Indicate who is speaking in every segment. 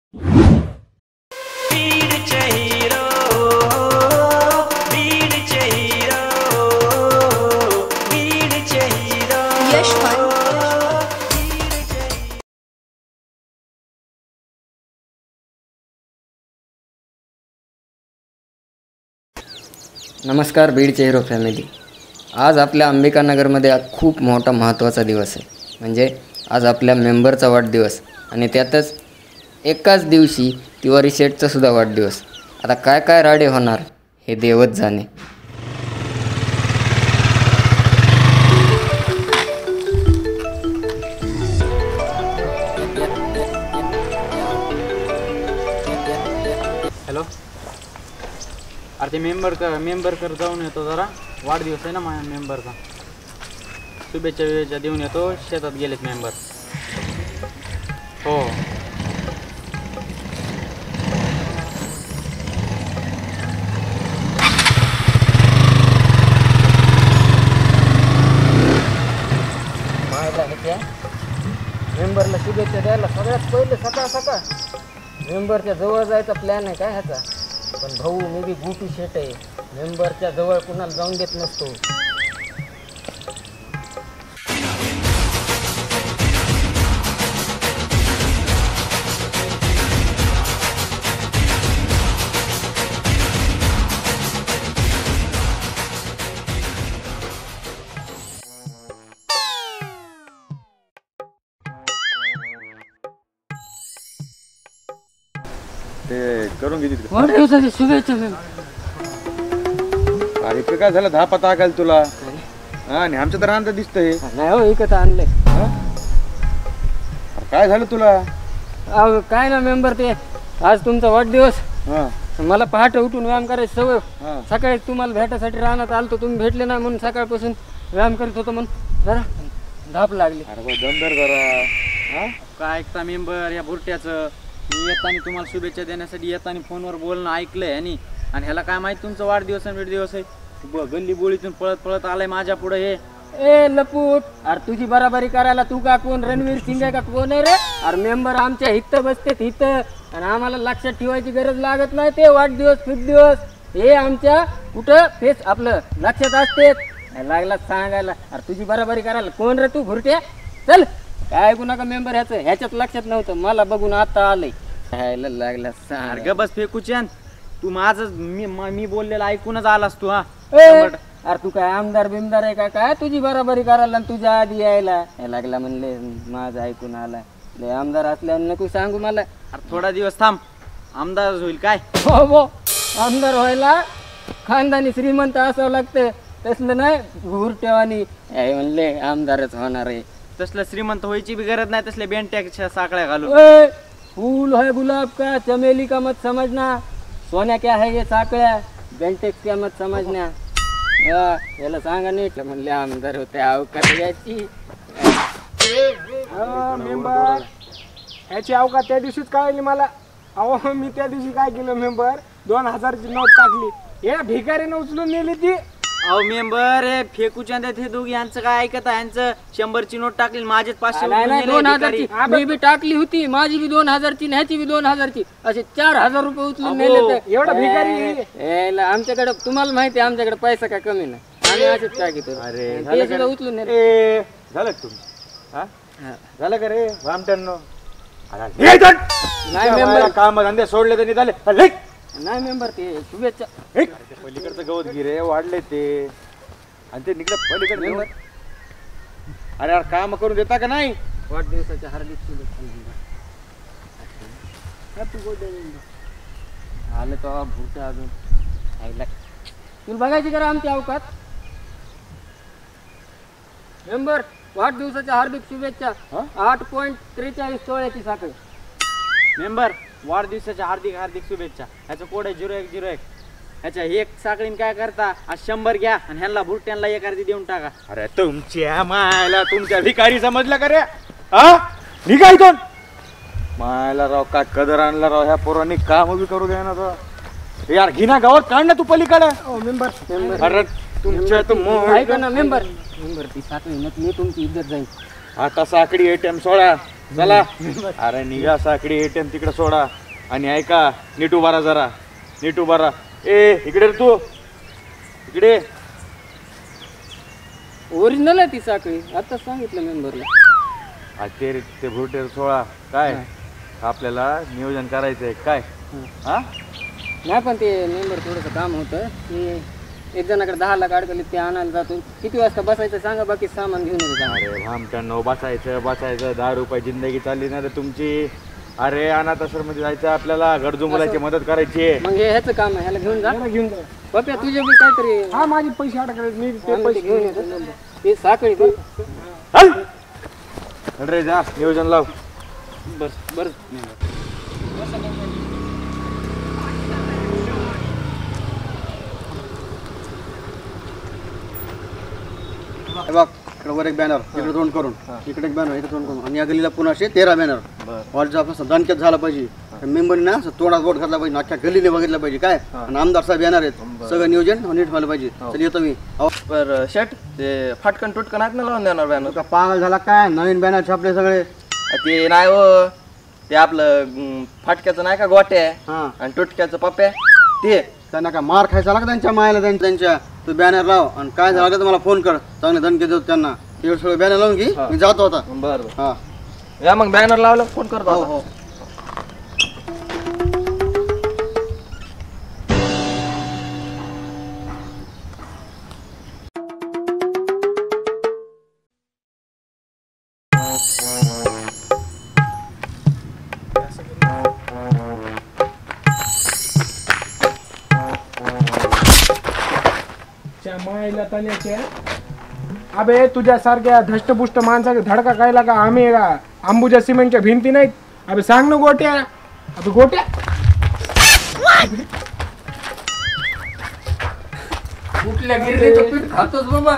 Speaker 1: नमस्कार बीडचे hero family. आज आपल्या अंबिकानगरमध्ये खूप मोठा महत्त्वाचा दिवस आहे. म्हणजे आज आपल्या मेंबरचा वाढदिवस आणि त्यातच एकाच दिवशी तिवारी शेठचा सुद्धा वाढदिवस. आता काय काय राडे होणार हे देवच जाणे.
Speaker 2: हॅलो, अरे ते मेंबर कर जाऊन येतो जरा. वाढदिवस आहे ना माझ्या मेंबरचा. शुभेच्छा देऊन येतो. शेतात गेलेत मेंबर. हो,
Speaker 1: मेंबरला शुभेच्छा द्यायला सगळ्यात पहिले सकाळ मेंबरच्या जवळ जायचा प्लॅन आहे काय ह्याचा. पण भाऊ मी बी गुटू शेट आहे. मेंबरच्या जवळ कुणाला जाऊन देत नसतो.
Speaker 3: ते करून घेतली.
Speaker 1: वाढदिवसाची शुभेच्छा
Speaker 3: अरे ते काय झालं, 10 पता घाल तुला. हा, आणि आमच्या तर अंदाज दिसतंय.
Speaker 1: नाही हो, इकत आणलंय.
Speaker 3: काय झालं तुला?
Speaker 1: अहो काय ना मेंबर, ते आज तुमचा वाढदिवस.
Speaker 3: हा,
Speaker 1: मला पहाटे उठून व्यायाम करायची सवय.
Speaker 3: हा.
Speaker 1: सकाळी तुम्हाला भेटायसाठी रानात आलतो, तुम्ही भेटले ना म्हणून सकाळपासून व्यायाम करत होतो म्हणून जरा धाप लागली.
Speaker 3: अरे भाऊ दमदार जरा. हा,
Speaker 2: काय ऐकता मेंबर या बुरट्याचं. मी येताना तुम्हाला शुभेच्छा देण्यासाठी येताना फोनवर बोलणं ऐकलंय आणि ह्याला काय माहिती तुमचा वाढदिवस आणि वेळदिवस आहे. गल्ली बोळीतून पळत आलाय माझ्या पुढे. हे
Speaker 1: ए लपूट, अरे तुझी बराबरी करायला तू का कोण, रणवीर सिंग आहे का कोण आहे रे? अरे मेंबर आमच्या हित बसते हित, आणि आम्हाला लक्षात ठेवायची गरज लागत नाही. ते वाढदिवस फिरदिवस हे आमच्या कुठं फेस आपलं लक्षात असते. लागला सांगायला. अरे तुझी बराबरी करायला कोण रे तू भुरट्या? चल काय ऐकू नका मेंबर, ह्याच्यात लक्षात नव्हतं. मला बघून आता आलंय. खायला लागला सांग.
Speaker 2: अरे बस फेकूच्यान, तू माझं मी बोललेलं ऐकूनच आलास तू. हा,
Speaker 1: अरे तू काय आमदार बिमदार आहे का काय तुझी बराबरी करायला आणि तुझ्या आधी यायला? लागला म्हणले माझं ऐकून आला. लय आमदार असल्यावर नको सांगू मला.
Speaker 2: अरे थोडा दिवस थांब, आमदार होईल काय.
Speaker 1: हो, आमदार व्हायला खानदानी श्रीमंत असावं लागतं. तसलं नाही घुरटेवानी म्हणले आमदारच होणार आहे.
Speaker 2: तसलं श्रीमंत व्हायची बी गरज नाही. तसल्या बेंट्याच्या साकळ्या घालून.
Speaker 1: फूल है गुलाब का चमेली का मत समझना, सोन्या क्या है ये साकळ्या, बेंटेक्स क्या मत समझना. याला सांगा नीट म्हणले आमदार होते अवकात याची.
Speaker 4: मेंबर ह्याची अवकात त्या दिवशीच कळली मला. अहो मी त्या दिवशी काय केलं मेंबर, 2000ची नोट टाकली. हे भिकारीने उचलून नेली ती.
Speaker 2: अहो मेंबर हे फेकूच्या हे दोघी यांचं काय ऐकत आहे. यांचं 100ची नोट टाकली, माझेच 500.
Speaker 1: 2000ची मी बी टाकली होती. माझी बी 2000ची, ह्याची बी 2000ची. असे 4000 रुपये उचलून नेले.
Speaker 4: एवढा भिकारी
Speaker 1: आमच्याकडे तुम्हाला माहिती आहे आमच्याकडे पैसा काय कमी नाही. आम्ही असेच टाकीतो.
Speaker 3: अरे
Speaker 1: सुद्धा उचलून नेले.
Speaker 3: झालं का तुमचं? हा, झालं का रे भामट्यांनो?
Speaker 1: नाही मेंबर,
Speaker 3: काम धंदे सोडले तरी झाले.
Speaker 1: नाही मेंबर, ते शुभेच्छा.
Speaker 3: पलीकडचं गवत गिरे वाढले ते, आणि ते निघलं पलीकडे. अरे यार काम करून देता का नाही?
Speaker 1: वाढदिवसाच्या हार्दिक शुभेच्छा. आलं तो भूत अजून तुला बघायची करा आमची अवकात. मेंबर वाढदिवसाच्या हार्दिक शुभेच्छा. 8.43 तोळ्याची साखर.
Speaker 2: मेंबर वाढदिवसाच्या हार्दिक शुभेच्छा. ह्याचं कोड आहे 0101. ह्याच्या एक साखळीन काय करता, आज 100 घ्या आणि ह्यांना भुरट्यांना एक अर्धी देऊन टाका.
Speaker 3: अरे तुमच्या मायला तुमच्या भिकारी समजलं का रे? हा, निघा इथून. मायला राव काय कदर आणला राव ह्या पोरांनी. काम उभी करू द्या ना तो. यार घिना गावात काढ ना तू पलीकडे.
Speaker 4: मेंबर
Speaker 3: अरे तुमच्या
Speaker 1: ऐका ना मेंबर, ती साखळी नकली तुमची इज्जत जाईल.
Speaker 3: आता साखळी ATM सोडा. चला अरे निघा साखळी एटीएम तिकडे सोडा आणि ऐका नीट उभा राहा जरा नीट उभा राहा ए इकडे रे तू इकडे
Speaker 1: ओरिजिनल आहे ती साखळी आता सांगितलं मेंबरला.
Speaker 3: ते भुरटे सोळा काय आपल्याला नियोजन करायचंय काय हा
Speaker 1: नाही पण ते मेंबर थोडंसं काम होतं की एक जणाकडे 10 लाख अडकले ते आणायला जातो. किती वाजता बसायचं सांगा बाकी सामान घेऊन येतो.
Speaker 3: अरे भामट्यानं बसायचं 10 रुपये जिंदगी चालली ना रे तुमची. अरे अनाथ आश्रममध्ये जायचं आपल्याला गरजू मुलाची मदत करायची.
Speaker 1: मग हे ह्याचं काम आहे ह्याला घेऊन जा.
Speaker 4: घेऊन जा.
Speaker 1: पप्या तुझे बी काहीतरी
Speaker 4: हा माझे पैसे अडकले मी ते पैसे
Speaker 1: घेऊन येतो. ते साखळी बघ.
Speaker 3: चल रे जा नियोजन लाव.
Speaker 1: बस बरं
Speaker 5: हे बघ इकडे वर एक बॅनर इकडे तोंड करून इकडे एक बॅनर इकडे तोंड करून आणि या गलीला पुन्हा 13 बॅनर वॉलचा आपला दणक्यात झाला पाहिजे. मेंबरनी ना असं तोंडात बोट घातला पाहिजे अख्ख्या गलीने बघितलं पाहिजे काय आणि आमदार साहेब येणार आहेत सगळं नियोजन नीट व्हायला पाहिजे. चल येतो मी.
Speaker 6: पर शर्ट ते फाटकन टुटकन आहेत ना लावून देणार बॅनर.
Speaker 5: का पागल झाला काय नवीन बॅनर छापले सगळे.
Speaker 6: ते नाही हो ते आपलं फाटक्याचं नाही का गोट्या
Speaker 5: हा
Speaker 6: आणि टुटक्याचं पप्प्या ते
Speaker 5: त्यांना काय मार खायचा लागला त्यांच्या मायाला त्यांच्या तू बॅनर लाव आणि काय झालं तर मला फोन कर चांगले धनके देतो त्यांना. ते सगळं बॅनर लावून घे मी जातो आता.
Speaker 6: बरं
Speaker 5: हा
Speaker 6: या मग बॅनर लावलं फोन करतो
Speaker 5: हो
Speaker 6: आता.
Speaker 5: हो
Speaker 4: मायला तण्याच्या अबे तुझ्यासारख्या धष्टपुष्ट माणसाचा धडका काय लागा आम्ही का अंबुजा सिमेंटच्या भिंती नाहीत. अबे सांग ना गोट्या. अबे गोट्या
Speaker 1: कुठल्या गिरणीचं पीठ खातोस बाबा.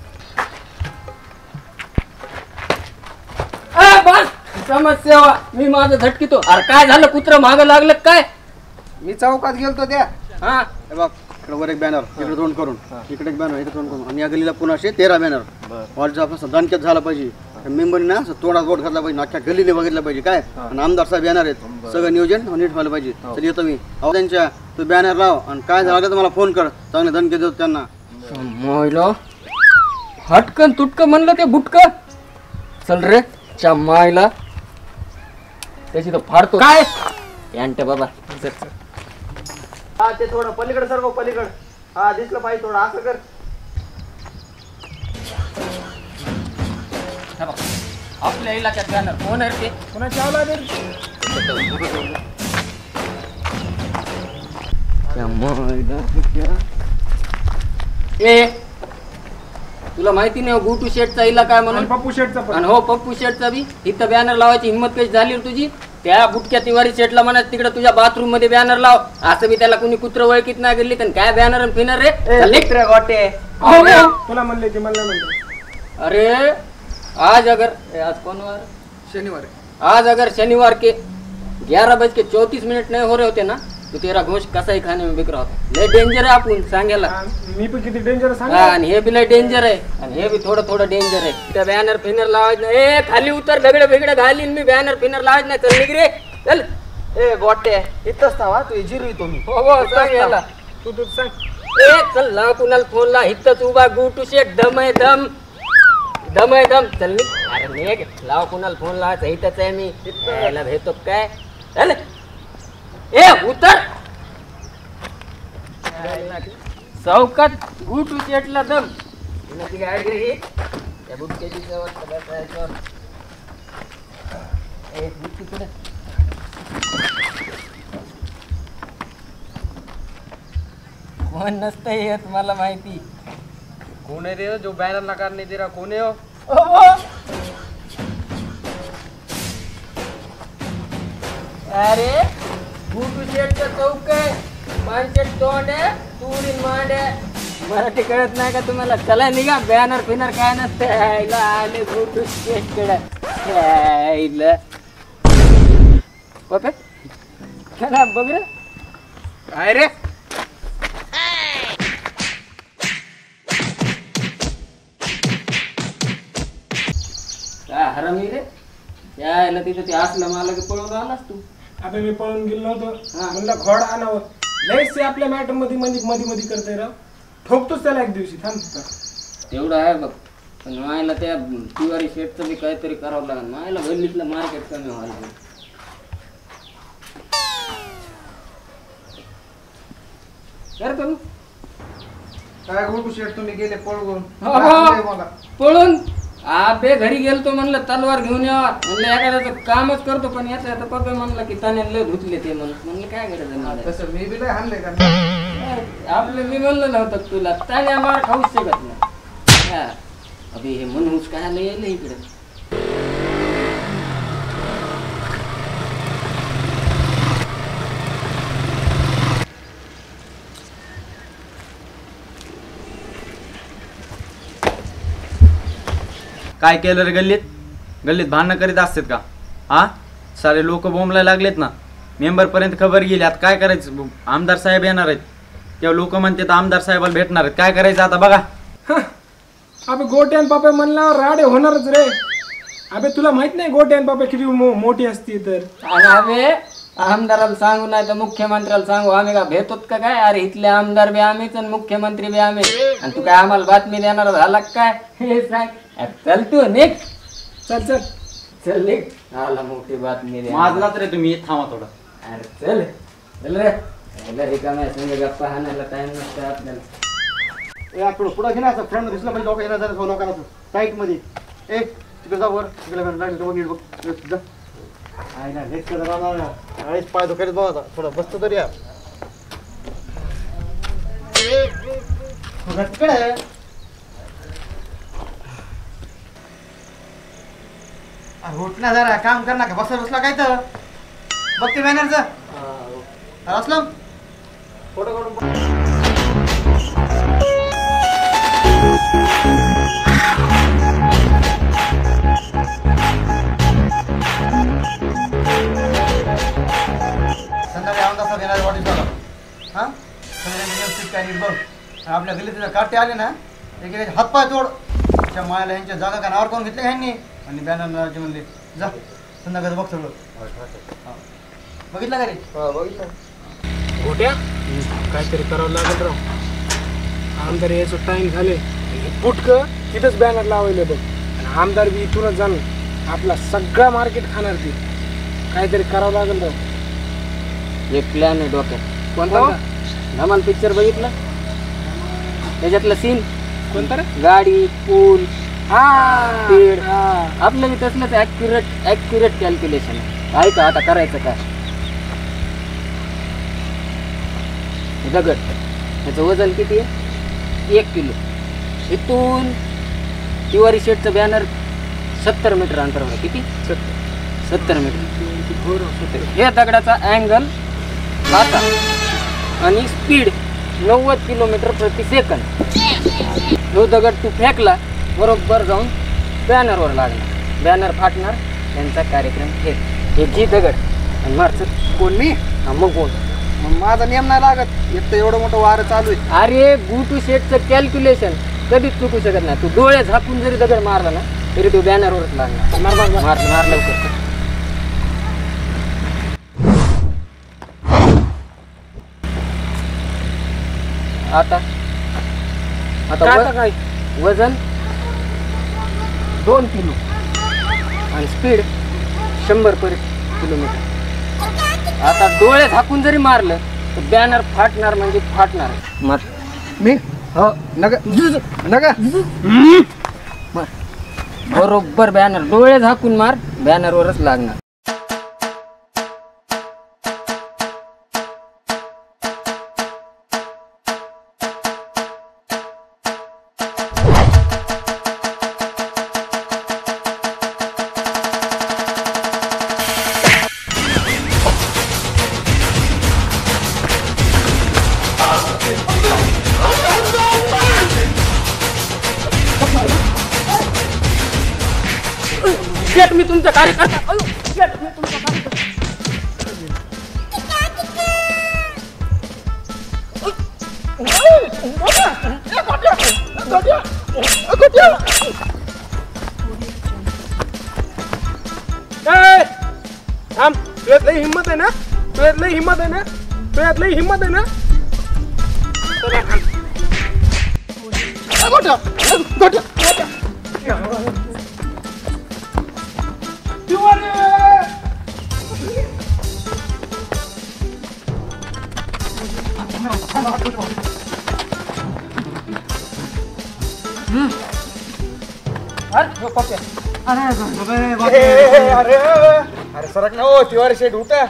Speaker 1: बस समस्या वा. मी माझं झटकितो. अरे काय झालं कुत्र मागं लागलं काय.
Speaker 5: मी चौकात गेलतो त्या.
Speaker 1: हा
Speaker 5: हे बघ इकडे वर एक बॅनर इकडे तोंड करून इकडे एक बॅनर इकडे तोंड करून आणि या गलीला पुन्हा 13 बॅनर वॉलचा आपला दणक्यात झाला पाहिजे. मेंबरनी ना असं तोंडात बोट घातला पाहिजे अख्ख्या गलीने बघितलं पाहिजे काय आणि आमदार साहेब येणार आहेत सगळं नियोजन नीट व्हायला पाहिजे. चल येतो मी. त्यांच्या तू बॅनर लाव आणि काय झालं तर मला फोन कर चांगले धनके देतो त्यांना.
Speaker 1: मायला हटकन तुटकन म्हणलं ते बुटक. चल रे च्या मायला त्याची तर फाडतो काय यांटे बाबा.
Speaker 6: हा ते थोडं पलीकडे सर पलीकडे. हा दिसलं पाहिजे थोडं असं कर.
Speaker 1: आपल्या इलाक्यात बॅनर कोण आहे ते.
Speaker 4: कोणाच्या आवला दे.
Speaker 1: ए तुला माहिती नाही गुटू शेटचा इलाका आहे म्हणून.
Speaker 4: पप्पू शेटचा पण
Speaker 1: आणि हो पप्पू शेटचा बी इथं बॅनर लावायची हिंमत कशी झाली रे तुझी. त्या बुटक्या तिवारी शेटला म्हणा तिकडे तुझ्या बाथरूम मध्ये बॅनर लाव. असं बी त्याला कुणी कुत्र ओळखीत नाही गेली तर काय बॅनर फिनर रे. चल निघ.
Speaker 6: गोटे
Speaker 4: तुला म्हणले की मला म्हणले.
Speaker 1: अरे आज अगर आज कौन वार
Speaker 5: शनिवार
Speaker 1: आज अगर शनिवार के 11:34 नहीं हो रहे होते ना तो तेरा गोश्त कसाई खाने में बिक रहा होता. लय डेंजर आहे आपण सांगायला.
Speaker 4: मी पण किती डेंजर सांग.
Speaker 1: हा, आणि हे बी लय डेंजर आहे आणि हे बी थोडं थोडं डेंजर आहे. त्या बॅनर फिनर लावायचं नाही. ए खाली उतर दगड बिगड घालीन मी. बॅनर फिनर लावायचं नाही. चल निघ रे चल.
Speaker 6: ए गोटे इथंच थांबा तू जिरू तुम्ही.
Speaker 1: हो हो सांग याला.
Speaker 4: तू सांग.
Speaker 1: ए चल लाव कुणाला फोन ला. इथंच उभा गुटू शेट दम आहे दम. दम आहे दम. चल निघ. अरे निघ लाव कुणाला फोन लावायचा. इथंच आहे मी. याला भेटतो काय. चल ए उतर. चौकात गुटू शेटला दम. कुणाची गाडी रे ही? त्या बुटक्याची जवळ बसायचं. ए बुटकी कुठे. कोण नसतं येत मला माहिती.
Speaker 6: कौन है रे जो बैनर नकार नहीं दे रहा. कौन है हो.
Speaker 1: अरे गुटू शेटचं चौक आहे. माणसेट तोंड आहे. तुरी मांड आहे. मराठी कळत नाही का तुम्हाला. चला निघा. बॅनर फिनर काय नसते. आले गुटू शेटकडे. पप्या चला बघ रे.
Speaker 4: काय रे
Speaker 1: काय हरामी रे. यायला तिथं ते असलं मला की पळून आलास तू.
Speaker 4: अबे मी पळून गेलो नव्हतो
Speaker 1: हा.
Speaker 4: म्हणलं घोडा आणावं. लयच ते आपल्या मॅटर मध्ये मध्ये करते राव. ठोकतोच त्याला एक दिवशी थांब तिथं.
Speaker 1: तेवढं आहे बघ. पण मायला त्या तिवारी शेटचं बी काहीतरी करावं लागेल. मायला गल्लीतलं मार्केट कमी व्हायला पाहिजे. कर करू.
Speaker 6: काय गोटू शेट तुम्ही गेले पळवून
Speaker 1: मला पळून आबे घरी गेलतो म्हणलं तलवार घेऊन यावा म्हणलं एखाद्याचं कामच करतो पण याचं आता पप्पा म्हणलं की त्याने लय धुतले ते म्हणलं काय करायचं
Speaker 6: तसं मी बी लय हाणले का
Speaker 1: आपलं मी म्हणलं नव्हतं तुला त्याने मार खाऊच शकत नाही. अबे हे म्हणूच काय आलं येईल इकडे.
Speaker 2: काय केलं रे गल्लीत भांडणं करीत असतात का? हा सारे लोक बोंबलायला लागलेत ना. मेंबर पर्यंत खबर गेली. आता काय करायचं? आमदार साहेब येणार आहेत तेव्हा लोक म्हणतात आमदार साहेबाला भेटणार आहेत. काय करायचं आता बघा.
Speaker 4: अबे गोटे आणि पापे म्हणल्यावर राडे होणारच रे. अबे तुला माहित नाही गोटे आणि पापे किती मोठी असती तर.
Speaker 1: आणि अबे आमदाराला सांगू नाही तर मुख्यमंत्र्याला सांगू आम्ही का भेटत का काय? अरे इथले आमदार बी आम्हीच आणि मुख्यमंत्री बी आम्ही. आणि तू काय आम्हाला बातमी देणार झाला काय? हे सांग. चल तू निघ.
Speaker 4: चल चल
Speaker 1: चल निघ. आला मोठी बातमी दे.
Speaker 2: माझलाच रे तुम्ही थांबा थोडं.
Speaker 1: अरे चल चल रे. रिकाम्या संग गप्पा हाणायला टाइम नसतो आपल्याला.
Speaker 5: पुढे घे ना असं फ्रंट दिसलं पाहिजे. लोक येणार जरा लोकांना साईट मध्ये तिकडे जा वर तिकडे बघ जा. आहे ना नेक्स्ट राहणार पाय दुखायला बघा आता थोडं बसतो तरी या तिकडे आहे. होत ना जरा काम कर ना का बसला काय तर बघते मॅनरचं असलं फोटो काढून संध्याकाळी आमदार येणारे वाटेल झाला हां व्यवस्थित काय नीट बघ. आपल्या गल्लीत काटे आले ना एक हातपाय तोड. त्या मायाला यांच्या जागा का नावावर करून घेतले ह्यांनी आणि बॅनर नावाचे म्हणले जा संध्याकाळी बघ सगळं. बघितलं का रे? बघितलं.
Speaker 4: गोट्या काहीतरी करावं लागेल राव. आमदार यायचं टाइम झाले पुटकं तिथंच बॅनर लावायला बघ. आणि आमदार बी इथूनच जाणून आपला सगळा मार्केट खाणार ती. काहीतरी करावं लागेल राव.
Speaker 1: एक प्लॅन आहे डोक्यात. कोणता? धमाल पिक्चर बघितलं? त्याच्यातलं सीन
Speaker 4: कोणता रे?
Speaker 1: गाडी पूल स्पीड
Speaker 4: हा
Speaker 1: आपलं बी तसलंच ॲक्युरेट कॅल्क्युलेशन आहे का? आता करायचं काय? दगड त्याचं वजन किती आहे? 1 किलो. इथून तिवारी शेटचं बॅनर 70 मीटर अंतरावर. किती? 70 मीटर. हे दगडाचा अँगल आता आणि स्पीड 90 किलोमीटर प्रति सेकंद. जो दगड तू फेकला बरोबर जाऊन बॅनरवर लागणार. बॅनर फाटणार. त्यांचा कार्यक्रम हे जी दगड आणि मारचं
Speaker 5: कोण मी?
Speaker 1: मग कोण?
Speaker 5: मग माझा नियम नाही लागत. एक तर एवढं मोठं वारं चालू आहे.
Speaker 1: अरे गुटू शेटचं कॅल्क्युलेशन कधीच चुकू शकत नाही. तू डोळे झाकून जरी दगड मारला ना तरी तू बॅनरवरच लागणार. मार लवकर. आता
Speaker 4: काय
Speaker 1: वजन 2 किलो आणि स्पीड 100 किलोमीटर. आता डोळे झाकून जरी मारलं तर बॅनर फाटणार म्हणजे फाटणार. मार.
Speaker 5: मी हो नका नका
Speaker 1: बरोबर बॅनर डोळे झाकून मार. बॅनरवरच लागणार. शेट मी तुमचा कार्यकर्ता. शेट मी तुमचा कार्यकर्ता.
Speaker 4: थांब, तुझ्यात लई हिंमत आहे ना, तुझ्यात लई हिंमत आहे ना, तुझ्यात लई हिंमत आहे ना. चला, थांब.
Speaker 5: गोट्या, गोट्या, गोट्या.
Speaker 3: अरे सरक ना हो तिवारी शेठ उठा.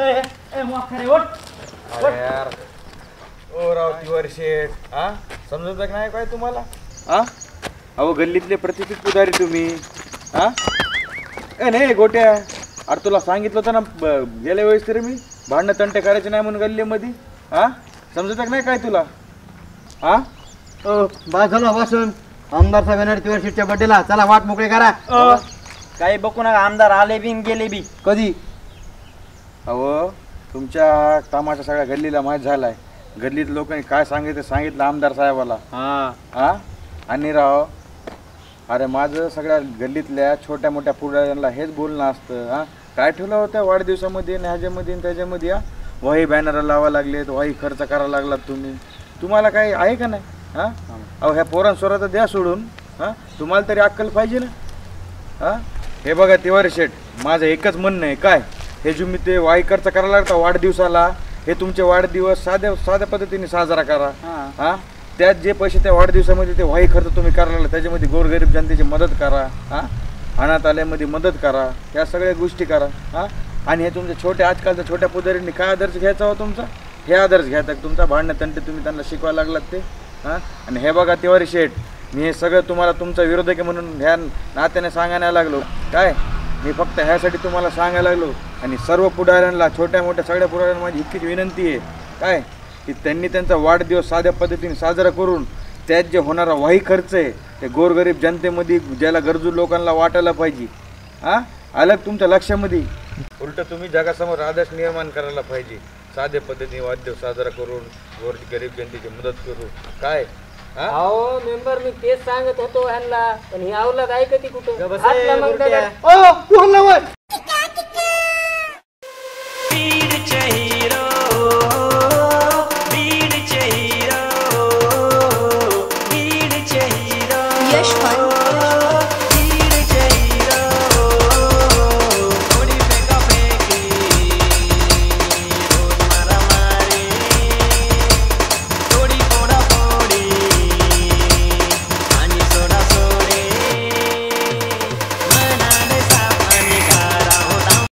Speaker 3: अरे यार ओ राव तिवारी शेठ हा समजत नाही काय तुम्हाला हा अहो गल्लीतले प्रतिष्ठित पुजारी तुम्ही हा नाही गोट्या अरे तुला सांगितलं होतं ना गेल्या वेळेस तरी मी भांडणं तंटे करायचे नाही म्हणून गल्लीमध्ये हा समजत नाही काय तुला हा
Speaker 5: बस झालं भाषण. आमदार साहेब येणार तिवारी शेठच्या बड्डेला. चला वाट मोकळी करा.
Speaker 2: काही बघू नका आमदार आले बी न गेले बी.
Speaker 5: कधी
Speaker 3: अहो तुमच्या कामाच्या सगळ्या गल्लीला माहीत झालाय. गल्लीत लोकांनी काय सांगितलं आमदार साहेबाला हा आणि राव अरे माझं सगळ्या गल्लीतल्या छोट्या मोठ्या पुढाऱ्यांना हेच बोलणं असतं हा काय ठेवलं होतं वाढदिवसामध्ये ह्याच्यामध्ये त्याच्यामध्ये हा वही बॅनर लावा लागलेत वही खर्च करायला लागलात तुम्हाला काही आहे का नाही हा अहो ह्या पोरांसोरात द्या सोडून हा तुम्हाला तरी अक्कल पाहिजे ना हा हे बघा तिवारी शेठ माझं एकच म्हणणं आहे काय हे जे मी ते वाई खर्च करायला लागता वाढदिवसाला हे तुमचे वाढदिवस साध्या पद्धतीने साजरा करा हा त्यात जे पैसे त्या वाढदिवसामध्ये ते वाई खर्च तुम्ही करायला लागला त्याच्यामध्ये गोरगरीब जनतेची मदत करा हा अनाथालयामध्ये मदत करा या सगळ्या गोष्टी करा हा आणि हे तुमच्या छोट्या आजकालच्या छोट्या पुजाऱ्यांनी काय आदर्श घ्यायचा हो तुमचा हे आदर्श घ्यायचा तुमचा भांडणं तंटे तुम्ही त्यांना शिकवायला लागलात ते हां आणि हे बघा तिवारी शेठ मी हे सगळं तुम्हाला तुमचा विरोधक आहे म्हणून ह्या नात्याने सांगायला लागलो काय मी फक्त ह्यासाठी तुम्हाला सांगायला लागलो आणि सर्व पुढाऱ्यांना छोट्या मोठ्या सगळ्या पुढाऱ्यांना माझी इतकीच विनंती आहे काय की त्यांनी त्यांचा वाढदिवस साध्या पद्धतीने साजरा करून त्यात जे होणारा वाही खर्च आहे ते गोरगरीब जनतेमध्ये ज्याला गरजू लोकांना वाटायला पाहिजे हां अलग तुमच्या लक्षामध्ये उलट तुम्ही जगासमोर आदर्श निर्माण करायला पाहिजे साध्या पद्धतीने वाढदिवस साजरा करून गरीब जनतेची मदत करू काय
Speaker 1: अहो मेंबर मी तेच सांगत होतो ह्यांना पण ही अवलाद ऐकती कुठं
Speaker 2: गबसे,
Speaker 1: हात लांब
Speaker 2: बुरट्या.
Speaker 1: करा.
Speaker 5: ओ तू हल्ला वय